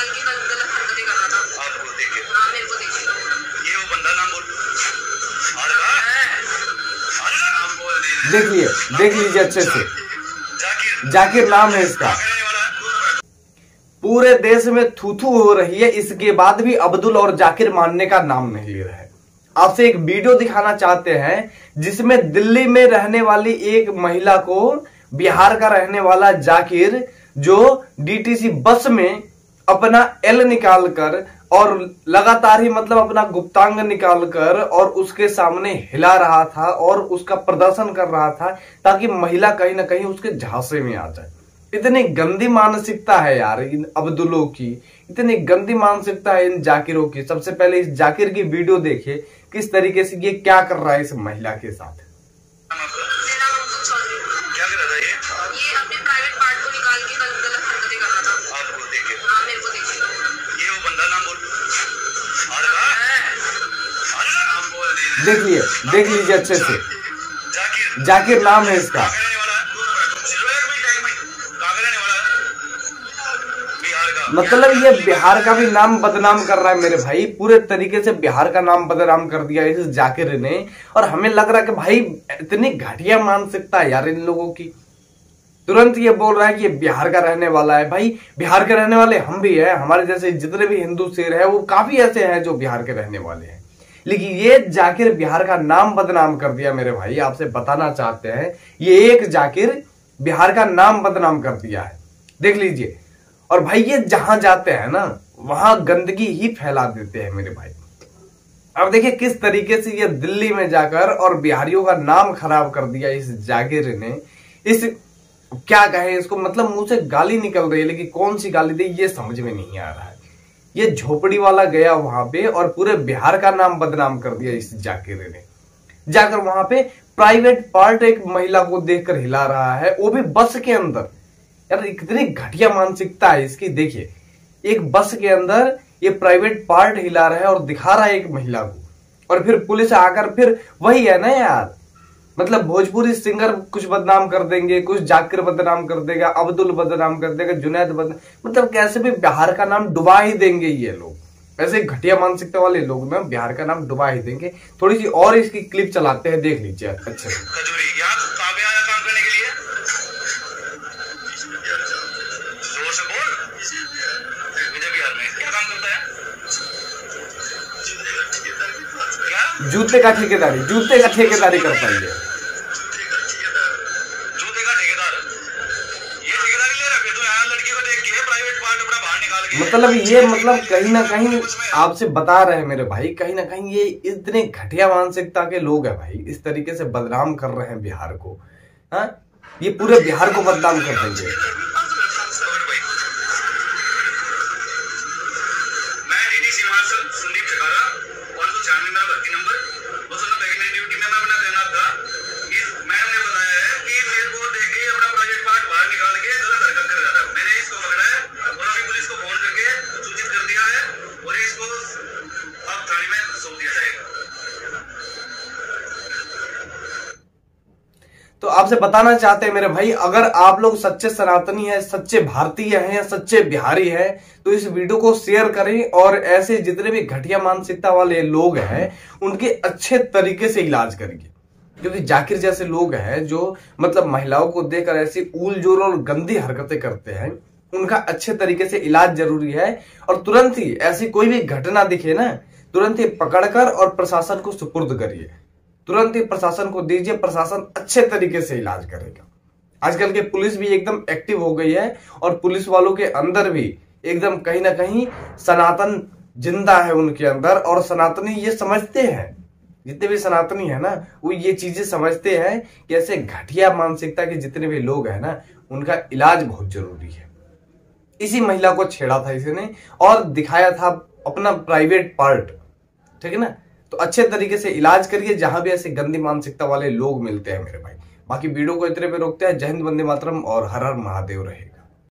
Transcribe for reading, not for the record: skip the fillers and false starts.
निकाल के गलत हरकतें कर रहा था। आपको देखे? हाँ मेरे को देखे। ये वो बंदा नाम बोल। देखिए, देख लीजिए अच्छे से, जाकिर नाम है इसका। पूरे देश में थू-थू हो रही है, इसके बाद भी अब्दुल और जाकिर मानने का नाम नहीं ले रहा है। आपसे एक वीडियो दिखाना चाहते हैं जिसमें दिल्ली में रहने वाली एक महिला को बिहार का रहने वाला जाकिर, जो डीटीसी बस में अपना एल निकालकर और लगातार ही मतलब अपना गुप्तांग निकालकर और उसके सामने हिला रहा था और उसका प्रदर्शन कर रहा था ताकि महिला कहीं ना कहीं उसके झांसे में आ जाए। इतनी गंदी मानसिकता है यार इन अब्दुलों की, इतनी गंदी मानसिकता है इन जाकिरों की। सबसे पहले इस जाकिर की वीडियो देखिए किस तरीके से ये क्या कर रहा है इस महिला के साथ। क्या कर रहा था ये अपने प्राइवेट पार्ट को निकाल के गलत हरकतें कर रहा था। आपको देखे? हाँ मेरे को देखे। ये वो बंदा नाम बोल। देखिए, देख लीजिए अच्छे से, जाकिर नाम है इसका। मतलब ये बिहार का भी नाम बदनाम कर रहा है मेरे भाई, पूरे तरीके से बिहार का नाम बदनाम कर दिया इस जाकिर ने। और हमें लग रहा है कि भाई इतनी घटिया मानसिकता है यार इन लोगों की। तुरंत ये बोल रहा है कि ये बिहार का रहने वाला है। भाई बिहार के रहने वाले हम भी है, हमारे जैसे जितने भी हिंदू शेर है वो काफी ऐसे हैं जो बिहार के रहने वाले हैं, लेकिन ये जाकिर बिहार का नाम बदनाम कर दिया मेरे भाई। आपसे बताना चाहते हैं ये एक जाकिर बिहार का नाम बदनाम कर दिया है, देख लीजिए। और भाई ये जहां जाते हैं ना वहां गंदगी ही फैला देते हैं मेरे भाई। अब देखिए किस तरीके से ये दिल्ली में जाकर और बिहारियों का नाम खराब कर दिया इस जाकिर ने। इस क्या कहे इसको, मतलब मुंह से गाली निकल रही है लेकिन कौन सी गाली दी ये समझ में नहीं आ रहा है। ये झोपड़ी वाला गया वहां पे और पूरे बिहार का नाम बदनाम कर दिया इस जाकिर ने। जाकर वहां पे प्राइवेट पार्ट एक महिला को देखकर हिला रहा है, वो भी बस के अंदर। यार कितनी घटिया मानसिकता है इसकी। देखिए एक बस के अंदर ये प्राइवेट पार्ट हिला रहा है और दिखा रहा है एक महिला को, और फिर पुलिस आकर फिर वही है ना यार, मतलब भोजपुरी सिंगर कुछ बदनाम कर देंगे, कुछ जाकिर बदनाम कर देगा, अब्दुल बदनाम कर देगा, जुनैद बदनाम, मतलब कैसे भी बिहार का नाम डुबा ही देंगे ये लोग। ऐसे घटिया मानसिकता वाले लोग ना बिहार का नाम डुबा ही देंगे। थोड़ी सी और इसकी क्लिप चलाते हैं, देख लीजिए अच्छे से। जूते का ठेकेदारी करता है ये। मतलब ये मतलब कहीं ना कहीं आपसे बता रहे हैं मेरे भाई, कहीं ना कहीं ये इतने घटिया मानसिकता के लोग हैं भाई, इस तरीके से बदनाम कर रहे हैं बिहार को। हाँ ये पूरे बिहार को बदनाम कर देंगे। तो आपसे बताना चाहते हैं मेरे भाई, अगर आप लोग सच्चे सनातनी हैं, सच्चे भारतीय हैं या सच्चे बिहारी हैं तो इस वीडियो को शेयर करें और ऐसे जितने भी घटिया मानसिकता वाले लोग हैं उनके अच्छे तरीके से इलाज करिए। क्योंकि जाकिर जैसे लोग हैं जो मतलब महिलाओं को देखकर ऐसी उलझोल और गंदी हरकतें करते हैं, उनका अच्छे तरीके से इलाज जरूरी है। और तुरंत ही ऐसी कोई भी घटना दिखे ना, तुरंत ही पकड़कर और प्रशासन को सुपुर्द करिए, तुरंत ही प्रशासन को दीजिए, प्रशासन अच्छे तरीके से इलाज करेगा। आजकल के पुलिस भी एकदम एक्टिव हो गई है और पुलिस वालों के अंदर भी एकदम कहीं ना कहीं सनातन जिंदा है उनके अंदर। और सनातनी ये समझते हैं, जितने भी सनातनी है ना वो ये चीजें समझते हैं कि ऐसे घटिया मानसिकता के जितने भी लोग हैं ना उनका इलाज बहुत जरूरी है। इसी महिला को छेड़ा था इसने और दिखाया था अपना प्राइवेट पार्ट, ठीक है ना। तो अच्छे तरीके से इलाज करिए जहां भी ऐसे गंदी मानसिकता वाले लोग मिलते हैं मेरे भाई। बाकी वीडियो को इतने पे रोकते हैं। जय हिंद, वंदे मातरम और हर हर महादेव रहे।